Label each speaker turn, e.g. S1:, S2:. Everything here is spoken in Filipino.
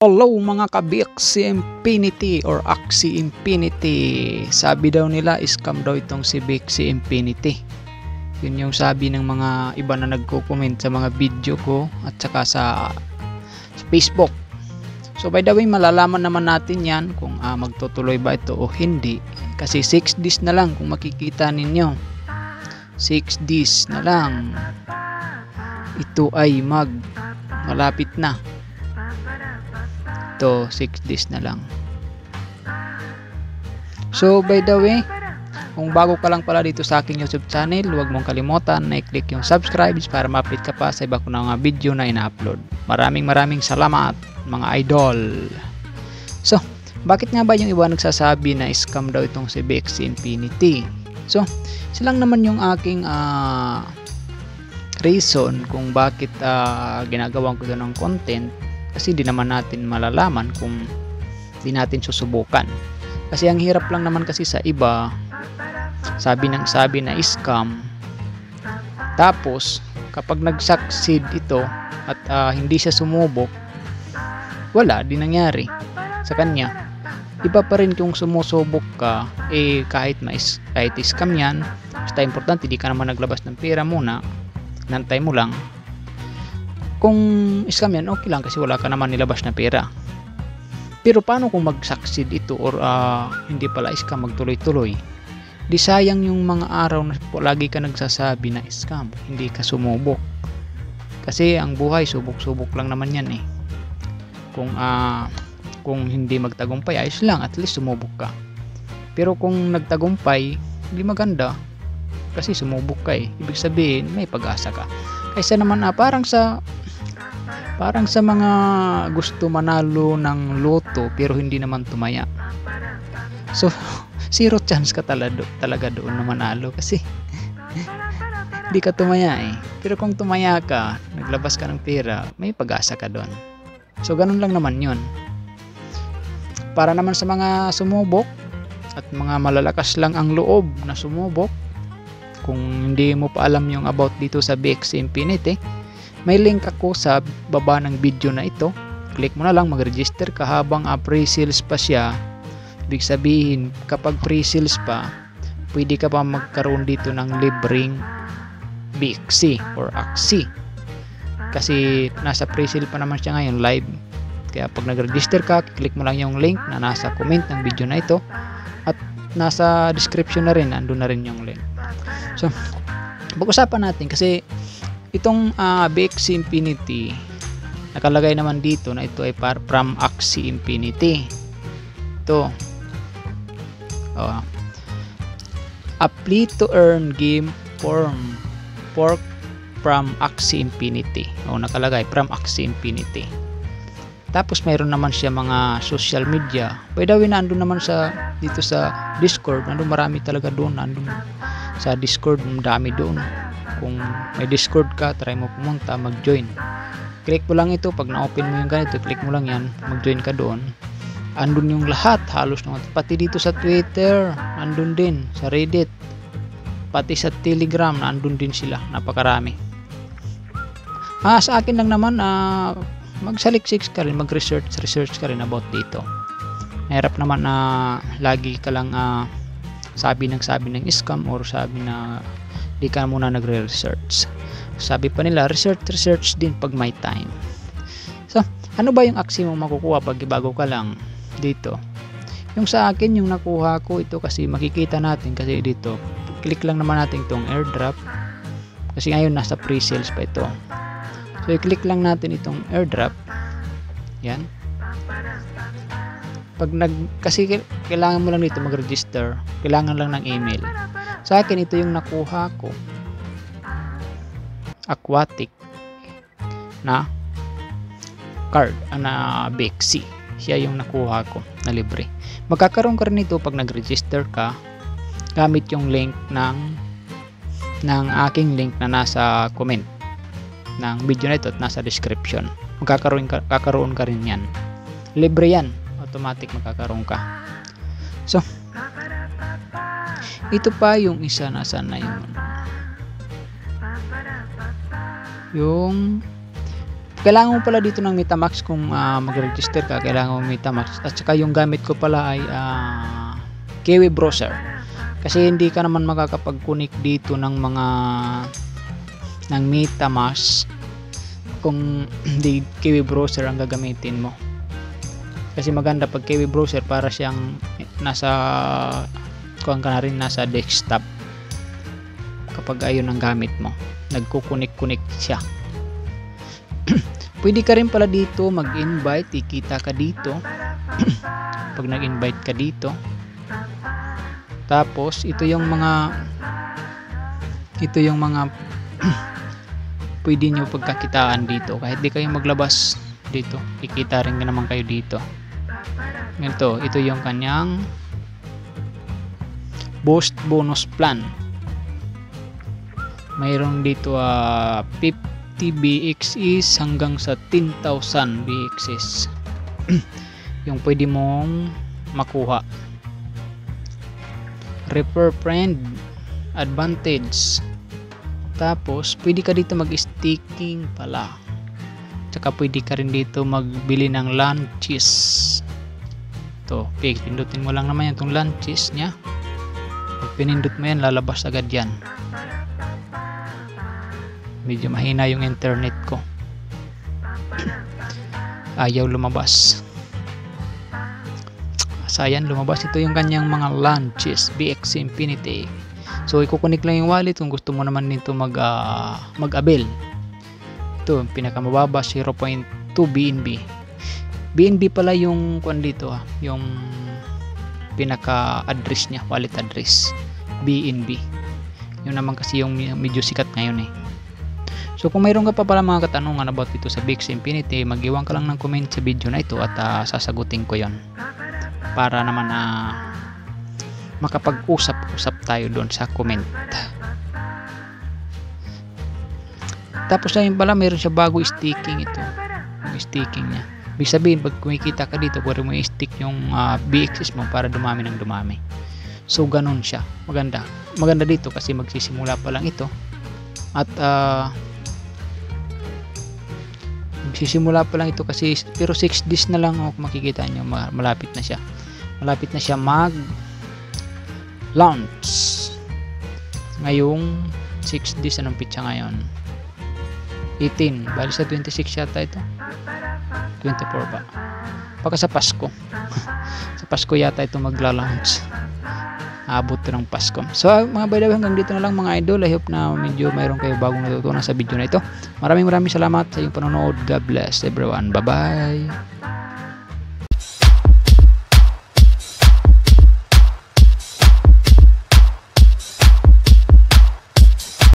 S1: Hello mga ka-Axie Infinity or Axie Infinity. Sabi daw nila scam daw itong si Axie Infinity. Yun yung sabi ng mga iba na nagko-comment sa mga video ko at saka sa Facebook. So by the way, malalaman naman natin yan kung magtutuloy ba ito o hindi. Kasi 6 days na lang kung makikita ninyo. 6 days na lang. Ito ay malapit na. Ito 6 days na lang. So by the way, kung bago ka lang pala dito sa aking YouTube channel, huwag mong kalimutan na i-click yung subscribe para ma-update ka pa sa iba ko na mga video na ina-upload. Maraming salamat mga idol. So, bakit nga ba yung iba nagsasabi na scam daw itong si Axie Infinity? So, silang naman yung aking reason kung bakit ginagawa ko ito ng content. Kasi di naman natin malalaman kung di natin susubukan. Kasi ang hirap lang naman kasi sa iba, sabi na scam. Tapos, kapag nag-succeed ito at hindi siya sumubok, wala, di nangyari sa kanya. Iba pa rin kung sumusubok ka, kahit scam yan, basta importante, di ka naman naglabas ng pera muna, nantay mo lang. Kung scam yan, okay lang kasi wala ka naman nilabas na pera. Pero paano kung mag-succeed ito or hindi pala scam, magtuloy-tuloy? Di sayang yung mga araw na lagi ka nagsasabi na scam, hindi ka sumubok. Kasi ang buhay, subok-subok lang naman yan eh. Kung hindi magtagumpay, ayos lang, at least sumubok ka. Pero kung nagtagumpay, hindi maganda kasi sumubok ka eh. Ibig sabihin, may pag-asa ka. Kaysa naman parang sa mga gusto manalo ng loto pero hindi naman tumaya. So, zero chance ka talaga doon na manalo kasi hindi ka tumaya eh. Pero kung tumaya ka, naglabas ka ng pera, may pag-asa ka doon. So, ganun lang naman yun. Para naman sa mga sumubok at mga malalakas lang ang loob na sumubok, kung hindi mo pa alam yung about dito sa Axie Infinity, may link ako sa baba ng video na ito. Click mo na lang, mag-register ka habang pre-sales pa siya. Ibig sabihin, kapag pre-sales pa, pwede ka pa magkaroon dito ng libreng Axie or Axie. Kasi nasa pre-sale pa naman siya ngayon, live. Kaya pag nag-register ka, click mo lang yung link na nasa comment ng video na ito. At nasa description na rin, andun na rin yung link. So, pag-usapan natin kasi itong Axie Infinity, nakalagay naman dito na ito ay from Axie Infinity. Ito. A play to earn game fork from Axie Infinity. Nakalagay from Axie Infinity. Tapos mayroon naman siya mga social media. By the way, nandun naman dito sa Discord. Nandun marami talaga doon. Nandun sa Discord, dami doon. Kung may Discord ka, try mo pumunta, mag-join. Click mo lang ito, pag na-open mo yung ganito, click mo lang yan, mag-join ka doon. Andun yung lahat, halos naman. Pati dito sa Twitter, andun din. Sa Reddit, pati sa Telegram, andun din sila. Napakarami. Sa akin lang naman, magsaliksik ka rin, mag-research ka rin about dito. Mahirap naman na lagi ka lang sabi ng scam or sabi na di ka muna nagre-research. Sabi pa nila, research din pag may time. So, ano ba yung Axie mo makukuha pag bago ka lang dito? Yung sa akin, yung nakuha ko ito kasi makikita natin kasi dito, click lang naman natin itong airdrop kasi ngayon nasa pre-sales pa ito. So, i-click lang natin itong airdrop. Yan. Kasi kailangan mo lang dito mag-register. Kailangan lang ng email. Sa akin, ito yung nakuha ko. Aquatic na card na Axie. Siya yung nakuha ko na libre. Magkakaroon ka rin ito pag nag-register ka gamit yung link ng aking link na nasa comment ng video na ito at nasa description. Magkakaroon ka rin yan. Libre yan. Automatic magkakaroon ka. So, ito pa yung isa na yun. Yung Kailangan mo pala dito ng Metamask kung mag-register ka. Kailangan mo Metamask. At saka yung gamit ko pala ay Kiwi browser. Kasi hindi ka naman makakapag-connect dito ng Metamask kung hindi Kiwi browser ang gagamitin mo. Kasi maganda pag Kiwi browser, para siyang nasa desktop kapag ayun ang gamit mo, nagkukunik-kunik siya. Pwede ka rin pala dito mag-invite, ikita ka dito pag nag-invite ka dito. Tapos ito yung mga pwede nyo pagkakitaan dito. Kahit di kayo maglabas dito, kikita rin naman kayo dito. Ito yung kanyang boost bonus plan. Mayroon dito 50 BXs hanggang sa 10,000 BXs yung pwede mong makuha. Refer friend advantage. Tapos pwede ka dito mag-staking pala. Tsaka pwede ka rin dito magbili ng lunches. Ito, pindutin mo lang naman itong lunches nya. Pag pinindot mo yan, lalabas agad yan. Medyo mahina yung internet ko, ayaw lumabas. Sayang, lumabas. Ito yung kanyang mga lunches, BX Infinity. So ikukunik lang yung wallet kung gusto mo naman nito mag-avail. Ito pinakamababa, 0.2 BNB. BNB pala yung dito yung pinaka address niya, wallet address, BNB. Yun naman kasi yung medyo sikat ngayon eh. So kung mayroon ka pa pala mga katanungan about dito sa BX Infinity, mag-iwan ka lang ng comment sa video na ito at sasagutin ko yon, para naman makapag-usap-usap tayo doon sa comment. Tapos na yun pala, mayroon siya bago staking ito. Yung staking niya. Ibig sabihin, pag kumikita ka dito, pwede mo i-stick yung BXs mo para dumami ng dumami. So ganun siya. Maganda. Maganda dito kasi magsisimula pa lang ito. At magsisimula pa lang ito kasi, pero 6 days na lang makikita nyo, malapit na siya mag launch ngayong 6 days. Anong pitsa ngayon? 18, bali sa 26 yata ito, 24 ba? Baka sa Pasko sa Pasko yata ito magla-launch, abot ng Pasko. So mga by the way, hanggang dito na lang mga idol. I hope na medyo mayroon kayo bagong natutunan sa video na ito. Maraming salamat sa iyong panonood. God bless everyone. Bye bye.